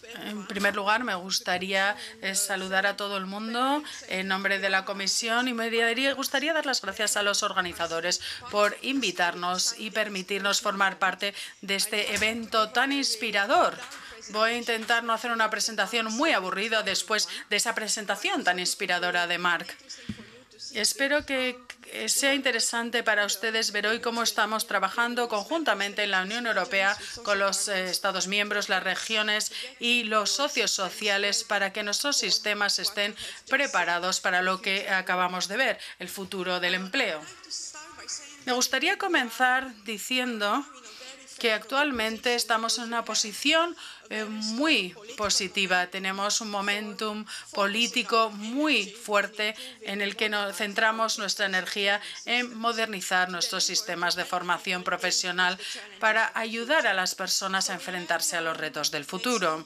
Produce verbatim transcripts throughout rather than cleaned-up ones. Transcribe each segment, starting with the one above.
En primer lugar, me gustaría eh, saludar a todo el mundo en nombre de la Comisión y me gustaría dar las gracias a los organizadores por invitarnos y permitirnos formar parte de este evento tan inspirador. Voy a intentar no hacer una presentación muy aburrida después de esa presentación tan inspiradora de Mark. Espero que sea interesante para ustedes ver hoy cómo estamos trabajando conjuntamente en la Unión Europea con los eh, Estados miembros, las regiones y los socios sociales para que nuestros sistemas estén preparados para lo que acabamos de ver, el futuro del empleo. Me gustaría comenzar diciendo que actualmente estamos en una posición eh, muy positiva. Tenemos un momentum político muy fuerte en el que nos centramos nuestra energía en modernizar nuestros sistemas de formación profesional para ayudar a las personas a enfrentarse a los retos del futuro.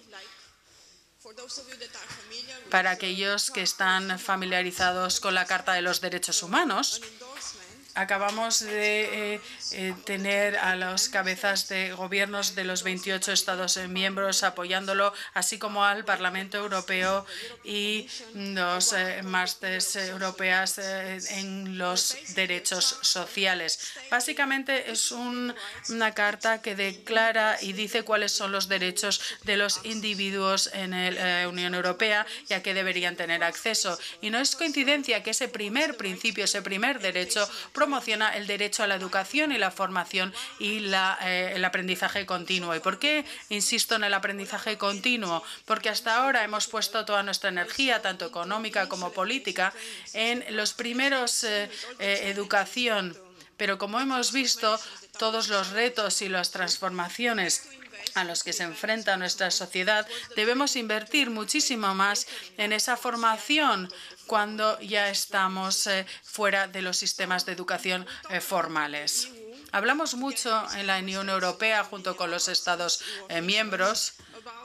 Para aquellos que están familiarizados con la Carta de los Derechos Humanos, acabamos de eh, eh, tener a las cabezas de gobiernos de los veintiocho Estados miembros apoyándolo, así como al Parlamento Europeo y los eh, másteres europeas eh, en los derechos sociales. Básicamente es un, una carta que declara y dice cuáles son los derechos de los individuos en la eh, Unión Europea y a qué deberían tener acceso. Y no es coincidencia que ese primer principio, ese primer derecho, promociona el derecho a la educación y la formación y la, eh, el aprendizaje continuo. ¿Y por qué insisto en el aprendizaje continuo? Porque hasta ahora hemos puesto toda nuestra energía, tanto económica como política, en los primeros eh, eh, educación. Pero como hemos visto, todos los retos y las transformaciones a los que se enfrenta nuestra sociedad, debemos invertir muchísimo más en esa formación cuando ya estamos eh, fuera de los sistemas de educación eh, formales. Hablamos mucho en la Unión Europea, junto con los Estados eh, miembros,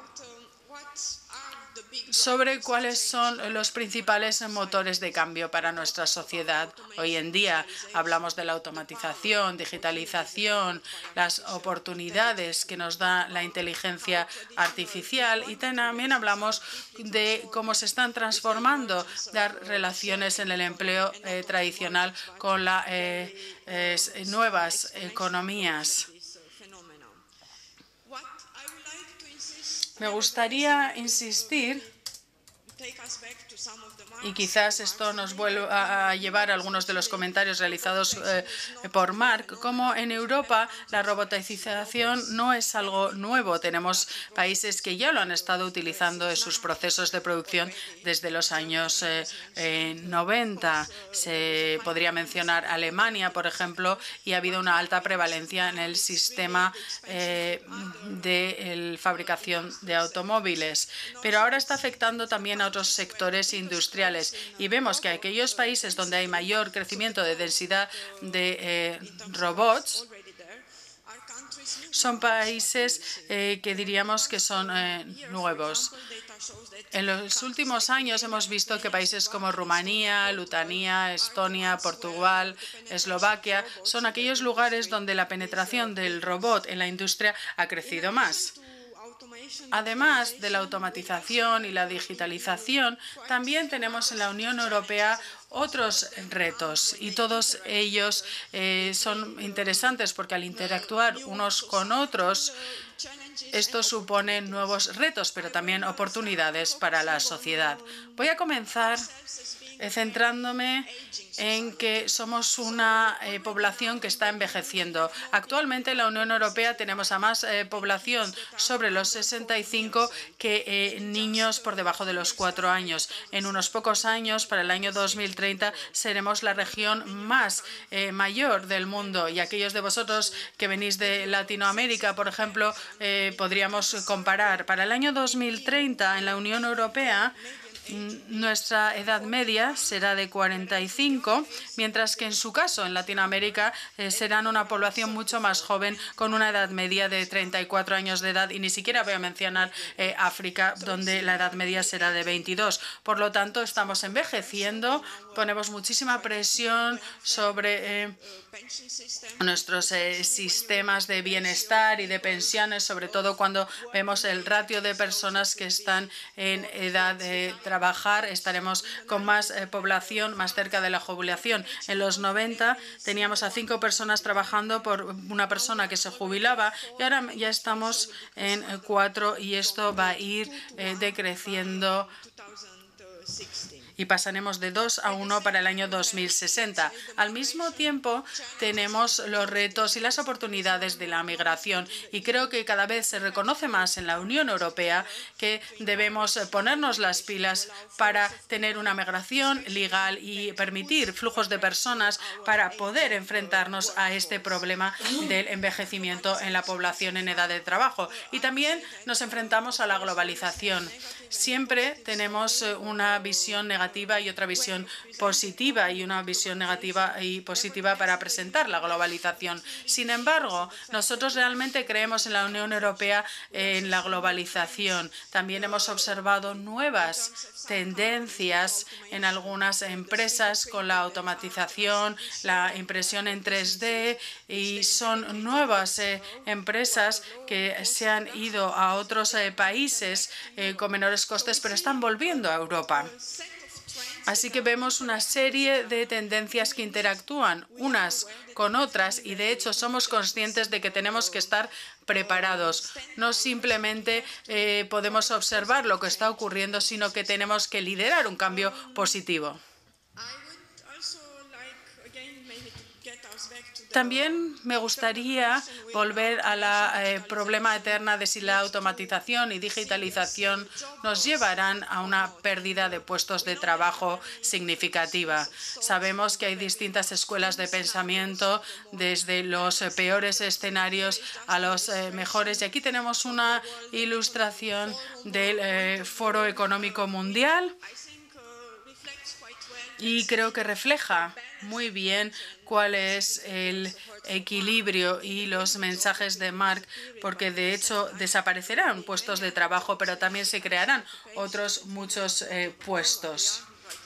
sobre cuáles son los principales motores de cambio para nuestra sociedad. Hoy en día hablamos de la automatización, digitalización, las oportunidades que nos da la inteligencia artificial y también hablamos de cómo se están transformando las relaciones en el empleo eh, tradicional con las eh, eh, nuevas economías. Me gustaría insistir, y quizás esto nos vuelva a llevar a algunos de los comentarios realizados eh, por Mark, como en Europa la robotización no es algo nuevo. Tenemos países que ya lo han estado utilizando en sus procesos de producción desde los años eh, eh, noventa. Se podría mencionar Alemania, por ejemplo, y ha habido una alta prevalencia en el sistema eh, de fabricación de automóviles. Pero ahora está afectando también a otros sectores industriales y vemos que aquellos países donde hay mayor crecimiento de densidad de eh, robots son países eh, que diríamos que son eh, nuevos. En los últimos años hemos visto que países como Rumanía, Lituania, Estonia, Portugal, Eslovaquia son aquellos lugares donde la penetración del robot en la industria ha crecido más. Además de la automatización y la digitalización, también tenemos en la Unión Europea otros retos y todos ellos eh, son interesantes porque al interactuar unos con otros, esto supone nuevos retos, pero también oportunidades para la sociedad. Voy a comenzar eh, centrándome en que somos una eh, población que está envejeciendo. Actualmente en la Unión Europea tenemos a más eh, población sobre los sesenta y cinco que eh, niños por debajo de los cuatro años. En unos pocos años, para el año dos mil treinta, seremos la región más eh, mayor del mundo. Y aquellos de vosotros que venís de Latinoamérica, por ejemplo, eh, podríamos comparar. Para el año dos mil treinta, en la Unión Europea, nuestra edad media será de cuarenta y cinco, mientras que en su caso, en Latinoamérica, eh, serán una población mucho más joven con una edad media de treinta y cuatro años de edad, y ni siquiera voy a mencionar eh, África, donde la edad media será de veintidós. Por lo tanto, estamos envejeciendo, ponemos muchísima presión sobre eh, nuestros eh, sistemas de bienestar y de pensiones, sobre todo cuando vemos el ratio de personas que están en edad de trabajar. Estaremos con más eh, población más cerca de la jubilación. En los noventa teníamos a cinco personas trabajando por una persona que se jubilaba, y ahora ya estamos en cuatro, y esto va a ir eh, decreciendo y pasaremos de dos a uno para el año dos mil sesenta. Al mismo tiempo, tenemos los retos y las oportunidades de la migración, y creo que cada vez se reconoce más en la Unión Europea que debemos ponernos las pilas para tener una migración legal y permitir flujos de personas para poder enfrentarnos a este problema del envejecimiento en la población en edad de trabajo. Y también nos enfrentamos a la globalización. Siempre tenemos una visión negativa y otra visión positiva, y una visión negativa y positiva para presentar la globalización. Sin embargo, nosotros realmente creemos en la Unión Europea en la globalización. También hemos observado nuevas tendencias en algunas empresas con la automatización, la impresión en tres D, y son nuevas eh, empresas que se han ido a otros eh, países eh, con menores costes, pero están volviendo a Europa. Así que vemos una serie de tendencias que interactúan unas con otras, y de hecho somos conscientes de que tenemos que estar preparados. No simplemente eh, podemos observar lo que está ocurriendo, sino que tenemos que liderar un cambio positivo. También me gustaría volver a la eh, problema eterna de si la automatización y digitalización nos llevarán a una pérdida de puestos de trabajo significativa. Sabemos que hay distintas escuelas de pensamiento, desde los eh, peores escenarios a los eh, mejores. Y aquí tenemos una ilustración del eh, Foro Económico Mundial, y creo que refleja muy bien cuál es el equilibrio y los mensajes de Mark, porque de hecho desaparecerán puestos de trabajo, pero también se crearán otros muchos eh, puestos.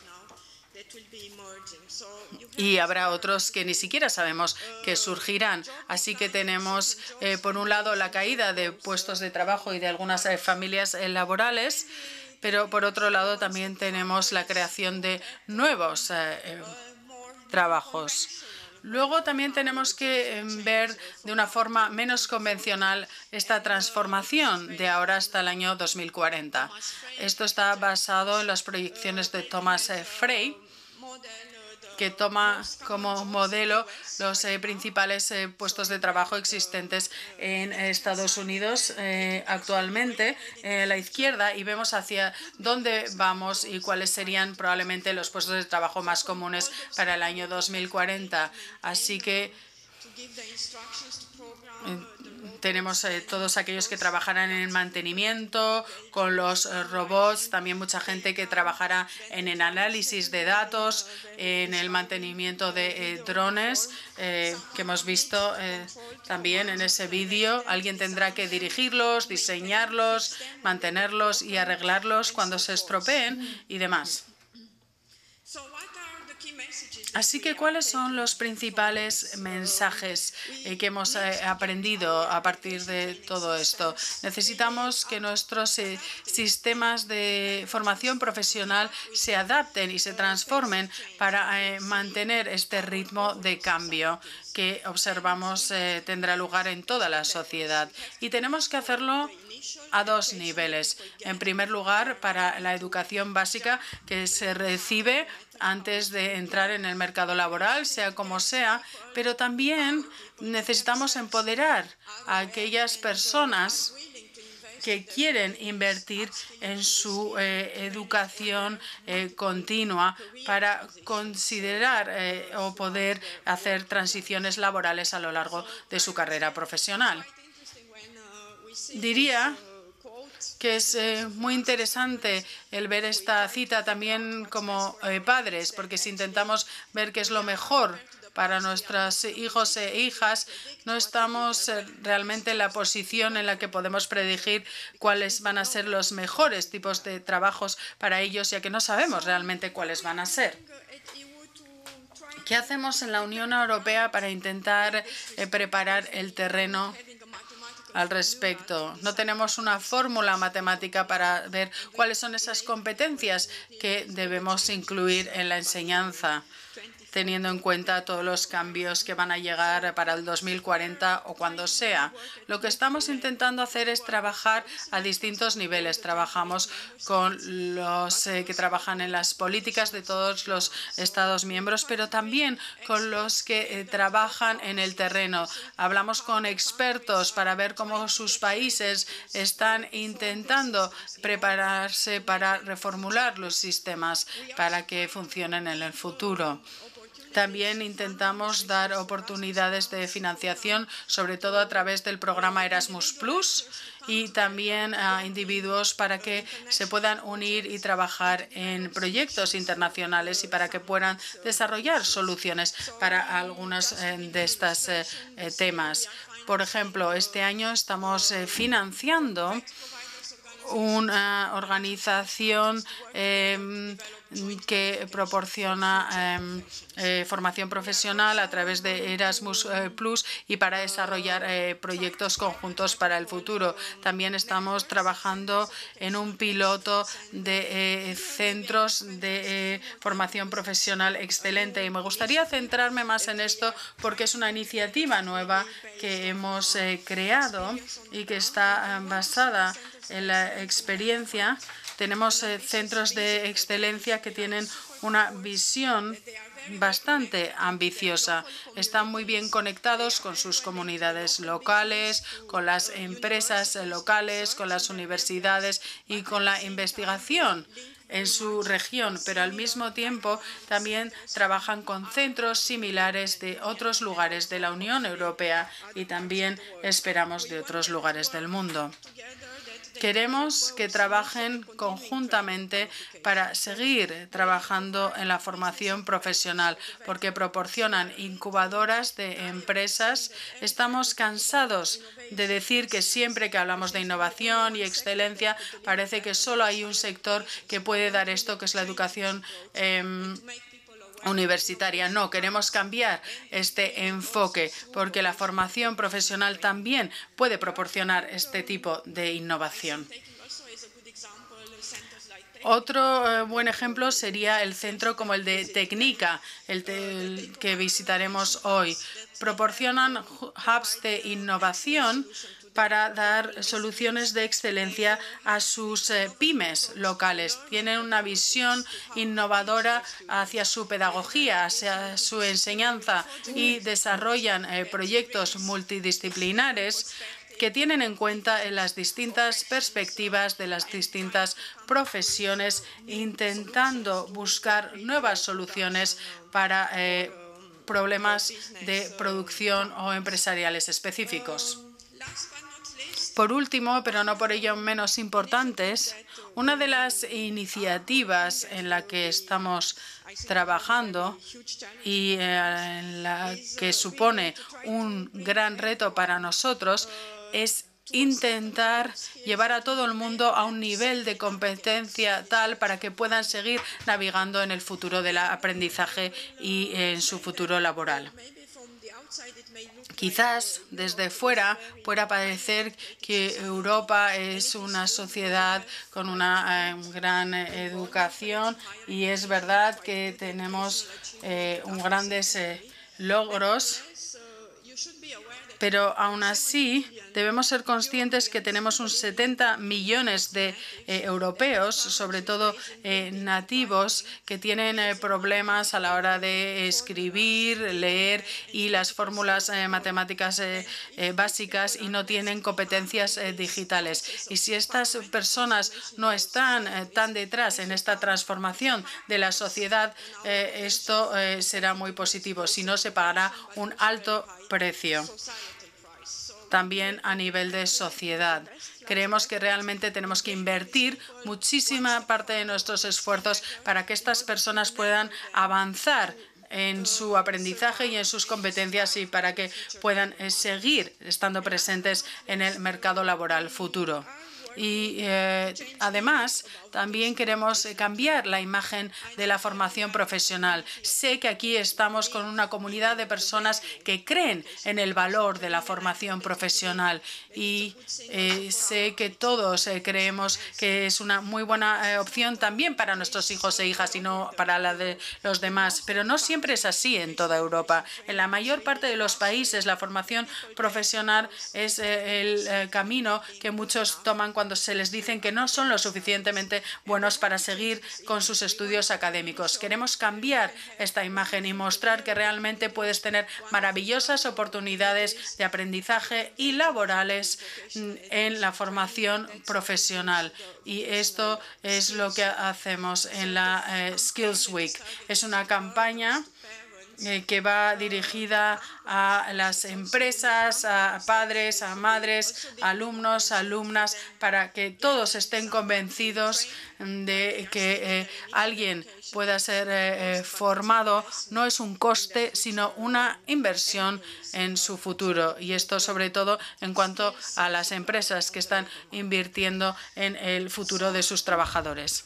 Y habrá otros que ni siquiera sabemos que surgirán. Así que tenemos, eh, por un lado, la caída de puestos de trabajo y de algunas eh, familias eh, laborales, pero por otro lado también tenemos la creación de nuevos eh, eh, trabajos. Luego también tenemos que eh, ver de una forma menos convencional esta transformación de ahora hasta el año dos mil cuarenta. Esto está basado en las proyecciones de Thomas eh, Frey, que toma como modelo los eh, principales eh, puestos de trabajo existentes en Estados Unidos eh, actualmente, eh, a la izquierda, y vemos hacia dónde vamos y cuáles serían probablemente los puestos de trabajo más comunes para el año dos mil cuarenta. Así que eh, tenemos eh, todos aquellos que trabajarán en el mantenimiento, con los eh, robots, también mucha gente que trabajará en el análisis de datos, en el mantenimiento de eh, drones, eh, que hemos visto eh, también en ese vídeo. Alguien tendrá que dirigirlos, diseñarlos, mantenerlos y arreglarlos cuando se estropeen y demás. Así que, ¿cuáles son los principales mensajes eh, que hemos eh, aprendido a partir de todo esto? Necesitamos que nuestros eh, sistemas de formación profesional se adapten y se transformen para eh, mantener este ritmo de cambio que observamos eh, tendrá lugar en toda la sociedad. Y tenemos que hacerlo a dos niveles. En primer lugar, para la educación básica que se recibe antes de entrar en el mercado laboral, sea como sea, pero también necesitamos empoderar a aquellas personas que quieren invertir en su eh, educación eh, continua para considerar eh, o poder hacer transiciones laborales a lo largo de su carrera profesional. Diría que es eh, muy interesante el ver esta cita también como eh, padres, porque si intentamos ver qué es lo mejor para nuestros hijos e hijas, no estamos eh, realmente en la posición en la que podemos predecir cuáles van a ser los mejores tipos de trabajos para ellos, ya que no sabemos realmente cuáles van a ser. ¿Qué hacemos en la Unión Europea para intentar eh, preparar el terreno al respecto? No tenemos una fórmula matemática para ver cuáles son esas competencias que debemos incluir en la enseñanza, teniendo en cuenta todos los cambios que van a llegar para el dos mil cuarenta o cuando sea. Lo que estamos intentando hacer es trabajar a distintos niveles. Trabajamos con los eh, que trabajan en las políticas de todos los Estados miembros, pero también con los que eh, trabajan en el terreno. Hablamos con expertos para ver cómo sus países están intentando prepararse para reformular los sistemas para que funcionen en el futuro. También intentamos dar oportunidades de financiación, sobre todo a través del programa Erasmus plus, y también a individuos para que se puedan unir y trabajar en proyectos internacionales y para que puedan desarrollar soluciones para algunos de estos eh, temas. Por ejemplo, este año estamos eh, financiando una organización eh, que proporciona eh, eh, formación profesional a través de Erasmus eh, plus y para desarrollar eh, proyectos conjuntos para el futuro. También estamos trabajando en un piloto de eh, centros de eh, formación profesional excelente y me gustaría centrarme más en esto porque es una iniciativa nueva que hemos eh, creado y que está eh, basada en la experiencia. Tenemos eh, centros de excelencia que tienen una visión bastante ambiciosa. Están muy bien conectados con sus comunidades locales, con las empresas locales, con las universidades y con la investigación en su región, pero al mismo tiempo también trabajan con centros similares de otros lugares de la Unión Europea y también esperamos de otros lugares del mundo. Queremos que trabajen conjuntamente para seguir trabajando en la formación profesional, porque proporcionan incubadoras de empresas. Estamos cansados de decir que siempre que hablamos de innovación y excelencia, parece que solo hay un sector que puede dar esto, que es la educación eh, universitaria. No, queremos cambiar este enfoque porque la formación profesional también puede proporcionar este tipo de innovación. Otro eh, buen ejemplo sería el centro como el de Tecnica, el, te, el que visitaremos hoy. Proporcionan hubs de innovación para dar soluciones de excelencia a sus eh, pymes locales. Tienen una visión innovadora hacia su pedagogía, hacia su enseñanza y desarrollan eh, proyectos multidisciplinares que tienen en cuenta las distintas perspectivas de las distintas profesiones, intentando buscar nuevas soluciones para eh, problemas de producción o empresariales específicos. Por último, pero no por ello menos importantes, una de las iniciativas en la que estamos trabajando y eh, en la que supone un gran reto para nosotros es intentar llevar a todo el mundo a un nivel de competencia tal para que puedan seguir navegando en el futuro del aprendizaje y en su futuro laboral. Quizás desde fuera pueda parecer que Europa es una sociedad con una eh, gran educación y es verdad que tenemos eh, un grandes eh, logros, pero aún así debemos ser conscientes que tenemos unos setenta millones de eh, europeos, sobre todo eh, nativos, que tienen eh, problemas a la hora de escribir, leer y las fórmulas eh, matemáticas eh, eh, básicas y no tienen competencias eh, digitales. Y si estas personas no están eh, tan detrás en esta transformación de la sociedad, eh, esto eh, será muy positivo. Si no, se pagará un alto precio. también a nivel de sociedad. Creemos que realmente tenemos que invertir muchísima parte de nuestros esfuerzos para que estas personas puedan avanzar en su aprendizaje y en sus competencias y para que puedan eh, seguir estando presentes en el mercado laboral futuro. Y eh, además también queremos cambiar la imagen de la formación profesional. Sé que aquí estamos con una comunidad de personas que creen en el valor de la formación profesional y eh, sé que todos eh, creemos que es una muy buena eh, opción también para nuestros hijos e hijas y no para la de los demás. Pero no siempre es así en toda Europa. En la mayor parte de los países la formación profesional es eh, el eh, camino que muchos toman cuando se les dicen que no son lo suficientemente buenos para seguir con sus estudios académicos. Queremos cambiar esta imagen y mostrar que realmente puedes tener maravillosas oportunidades de aprendizaje y laborales en la formación profesional. Y esto es lo que hacemos en la eh, Skills Week. Es una campaña Eh, que va dirigida a las empresas, a padres, a madres, alumnos, alumnas, para que todos estén convencidos de que eh, alguien pueda ser eh, formado no es un coste, sino una inversión en su futuro. Y esto sobre todo en cuanto a las empresas que están invirtiendo en el futuro de sus trabajadores.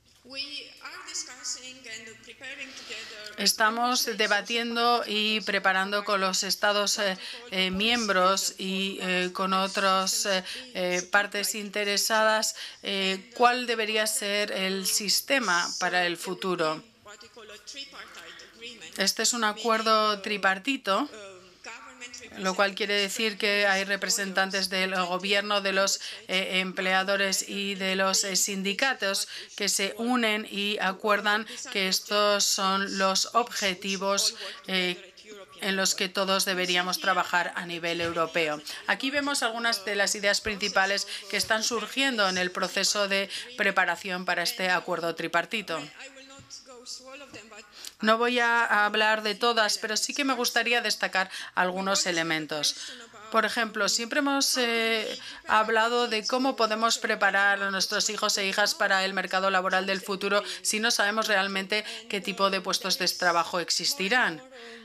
Estamos debatiendo y preparando con los Estados eh, eh, miembros y eh, con otras eh, eh, partes interesadas eh, cuál debería ser el sistema para el futuro. Este es un acuerdo tripartito, lo cual quiere decir que hay representantes del gobierno, de los eh, empleadores y de los eh, sindicatos que se unen y acuerdan que estos son los objetivos eh, en los que todos deberíamos trabajar a nivel europeo. Aquí vemos algunas de las ideas principales que están surgiendo en el proceso de preparación para este acuerdo tripartito. No voy a hablar de todas, pero sí que me gustaría destacar algunos elementos. Por ejemplo, siempre hemos eh, hablado de cómo podemos preparar a nuestros hijos e hijas para el mercado laboral del futuro si no sabemos realmente qué tipo de puestos de trabajo existirán.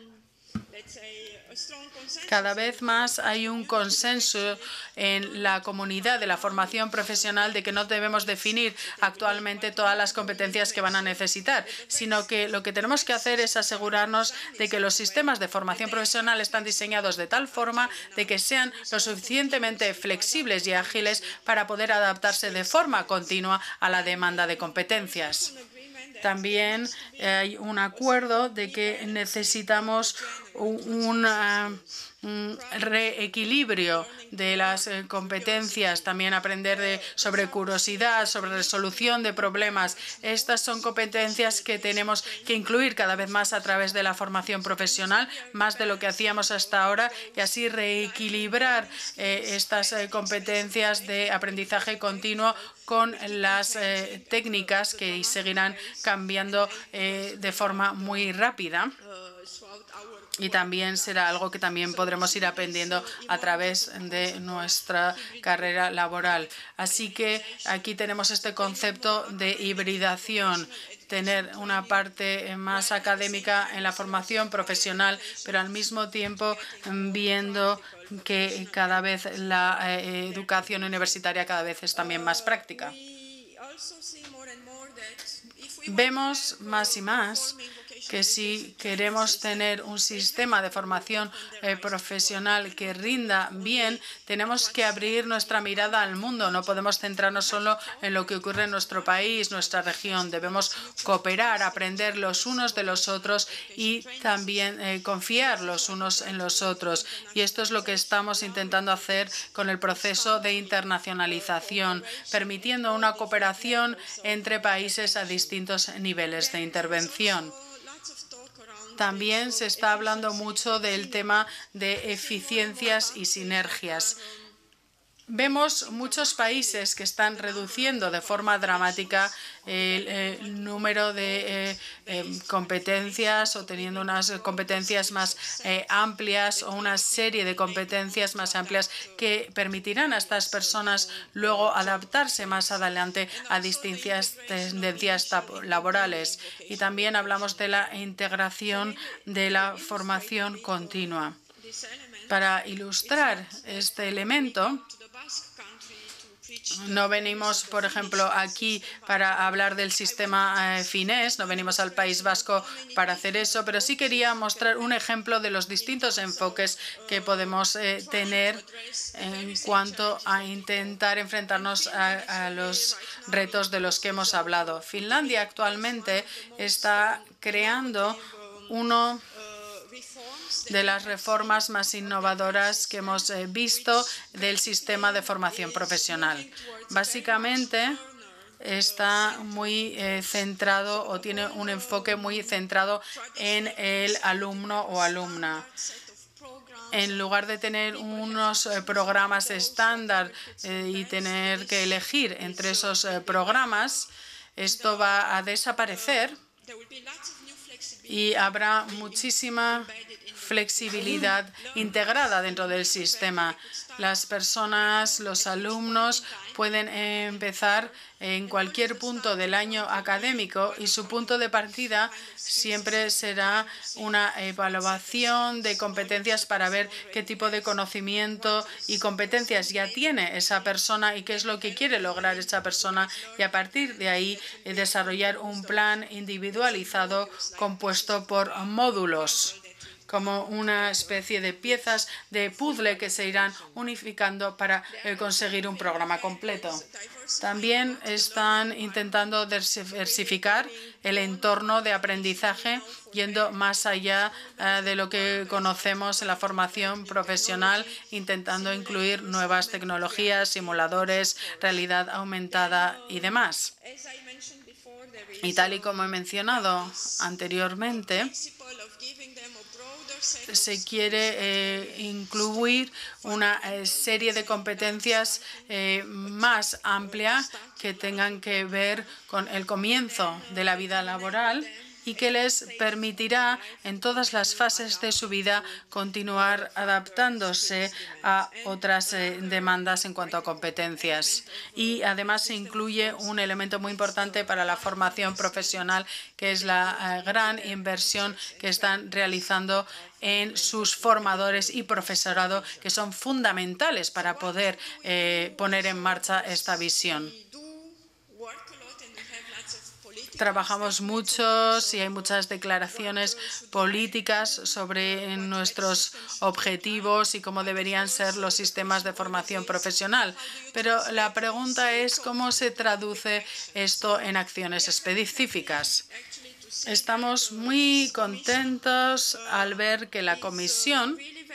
Cada vez más hay un consenso en la comunidad de la formación profesional de que no debemos definir actualmente todas las competencias que van a necesitar, sino que lo que tenemos que hacer es asegurarnos de que los sistemas de formación profesional están diseñados de tal forma de que sean lo suficientemente flexibles y ágiles para poder adaptarse de forma continua a la demanda de competencias. También hay un acuerdo de que necesitamos un reequilibrio de las competencias, también aprender de, sobre curiosidad, sobre resolución de problemas. Estas son competencias que tenemos que incluir cada vez más a través de la formación profesional, más de lo que hacíamos hasta ahora, y así reequilibrar eh, estas eh, competencias de aprendizaje continuo con las eh, técnicas que seguirán cambiando eh, de forma muy rápida. Y también será algo que también podremos ir aprendiendo a través de nuestra carrera laboral. Así que aquí tenemos este concepto de hibridación, tener una parte más académica en la formación profesional, pero al mismo tiempo viendo que cada vez la eh, educación universitaria cada vez es también más práctica. Vemos más y más que si queremos tener un sistema de formación eh, profesional que rinda bien, tenemos que abrir nuestra mirada al mundo. No podemos centrarnos solo en lo que ocurre en nuestro país, nuestra región. Debemos cooperar, aprender los unos de los otros y también eh, confiar los unos en los otros. Y esto es lo que estamos intentando hacer con el proceso de internacionalización, permitiendo una cooperación entre países a distintos niveles de intervención. También se está hablando mucho del tema de eficiencias y sinergias. Vemos muchos países que están reduciendo de forma dramática el, el número de eh, eh, competencias o teniendo unas competencias más eh, amplias o una serie de competencias más amplias que permitirán a estas personas luego adaptarse más adelante a distintas tendencias laborales. Y también hablamos de la integración de la formación continua. Para ilustrar este elemento, no venimos, por ejemplo, aquí para hablar del sistema eh, finés, no venimos al País Vasco para hacer eso, pero sí quería mostrar un ejemplo de los distintos enfoques que podemos eh, tener en cuanto a intentar enfrentarnos a, a los retos de los que hemos hablado. Finlandia actualmente está creando uno de las reformas más innovadoras que hemos visto del sistema de formación profesional. Básicamente, está muy eh, centrado o tiene un enfoque muy centrado en el alumno o alumna. En lugar de tener unos eh, programas estándar eh, y tener que elegir entre esos eh, programas, esto va a desaparecer y habrá muchísima flexibilidad integrada dentro del sistema. Las personas, los alumnos pueden empezar en cualquier punto del año académico y su punto de partida siempre será una evaluación de competencias para ver qué tipo de conocimiento y competencias ya tiene esa persona y qué es lo que quiere lograr esa persona, y a partir de ahí desarrollar un plan individualizado compuesto por módulos, como una especie de piezas de puzzle que se irán unificando para eh, conseguir un programa completo. También están intentando diversificar el entorno de aprendizaje, yendo más allá eh, de lo que conocemos en la formación profesional, intentando incluir nuevas tecnologías, simuladores, realidad aumentada y demás. Y tal y como he mencionado anteriormente, se quiere eh, incluir una eh, serie de competencias eh, más amplia que tengan que ver con el comienzo de la vida laboral y que les permitirá en todas las fases de su vida continuar adaptándose a otras eh, demandas en cuanto a competencias. Y además se incluye un elemento muy importante para la formación profesional, que es la eh, gran inversión que están realizando en sus formadores y profesorado, que son fundamentales para poder eh, poner en marcha esta visión. Trabajamos muchos y hay muchas declaraciones políticas sobre nuestros objetivos y cómo deberían ser los sistemas de formación profesional. Pero la pregunta es cómo se traduce esto en acciones específicas. Estamos muy contentos al ver que la Comisión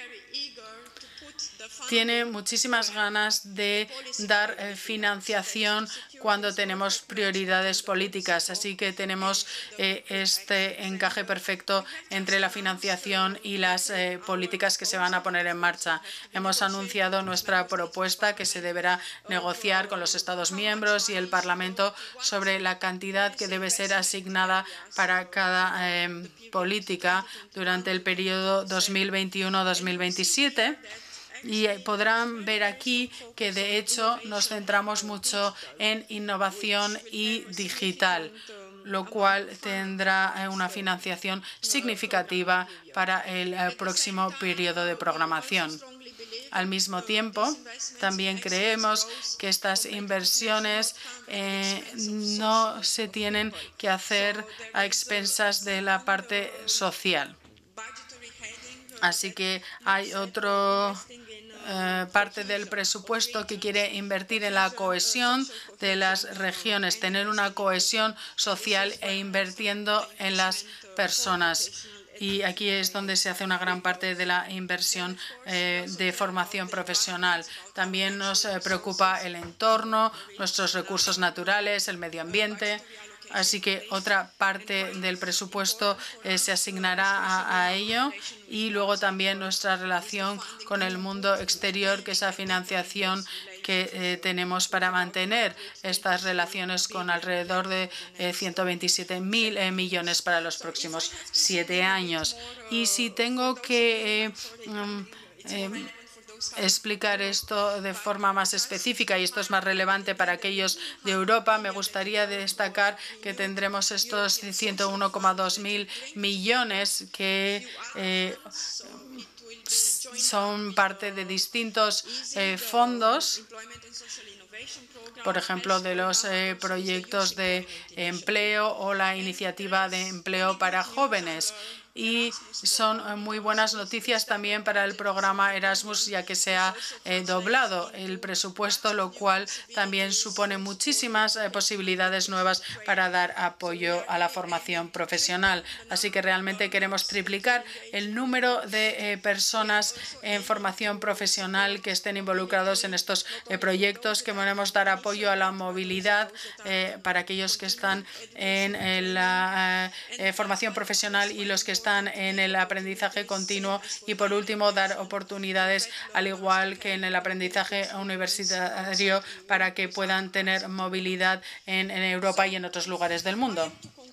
tiene muchísimas ganas de dar eh, financiación cuando tenemos prioridades políticas. Así que tenemos eh, este encaje perfecto entre la financiación y las eh, políticas que se van a poner en marcha. Hemos anunciado nuestra propuesta que se deberá negociar con los Estados miembros y el Parlamento sobre la cantidad que debe ser asignada para cada eh, política durante el periodo dos mil veintiuno a dos mil veintisiete. Y podrán ver aquí que, de hecho, nos centramos mucho en innovación y digital, lo cual tendrá una financiación significativa para el próximo periodo de programación. Al mismo tiempo, también creemos que estas inversiones eh, no se tienen que hacer a expensas de la parte social. Así que hay otro eh, parte del presupuesto que quiere invertir en la cohesión de las regiones, tener una cohesión social e invirtiendo en las personas. Y aquí es donde se hace una gran parte de la inversión eh, de formación profesional. También nos eh, preocupa el entorno, nuestros recursos naturales, el medio ambiente. Así que otra parte del presupuesto eh, se asignará a, a ello, y luego también nuestra relación con el mundo exterior, que esa financiación que eh, tenemos para mantener estas relaciones con alrededor de eh, ciento veintisiete mil eh, millones para los próximos siete años. Y si tengo que eh, um, eh, explicar esto de forma más específica, y esto es más relevante para aquellos de Europa, me gustaría destacar que tendremos estos ciento uno coma dos mil millones que eh, son parte de distintos eh, fondos, por ejemplo, de los eh, proyectos de empleo o la iniciativa de empleo para jóvenes. Y son muy buenas noticias también para el programa Erasmus, ya que se ha eh, doblado el presupuesto, lo cual también supone muchísimas eh, posibilidades nuevas para dar apoyo a la formación profesional. Así que realmente queremos triplicar el número de eh, personas en formación profesional que estén involucrados en estos eh, proyectos, que queremos dar apoyo a la movilidad eh, para aquellos que están en, en la eh, formación profesional y los que están están en el aprendizaje continuo, y por último dar oportunidades al igual que en el aprendizaje universitario para que puedan tener movilidad en, en Europa y en otros lugares del mundo.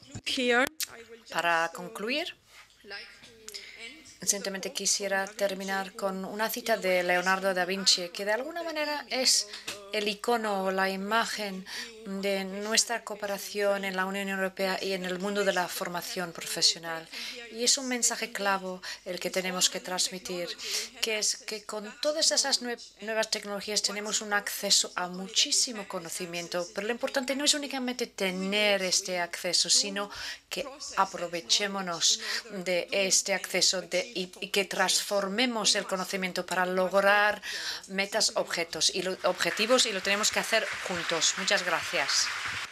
Para concluir, simplemente quisiera terminar con una cita de Leonardo da Vinci, que de alguna manera es el icono o la imagen de nuestra cooperación en la Unión Europea y en el mundo de la formación profesional. Y es un mensaje clave el que tenemos que transmitir, que es que con todas esas nuevas tecnologías tenemos un acceso a muchísimo conocimiento, pero lo importante no es únicamente tener este acceso, sino que aprovechémonos de este acceso de, y, y que transformemos el conocimiento para lograr metas, objetos y lo, objetivos, y lo tenemos que hacer juntos. Muchas gracias.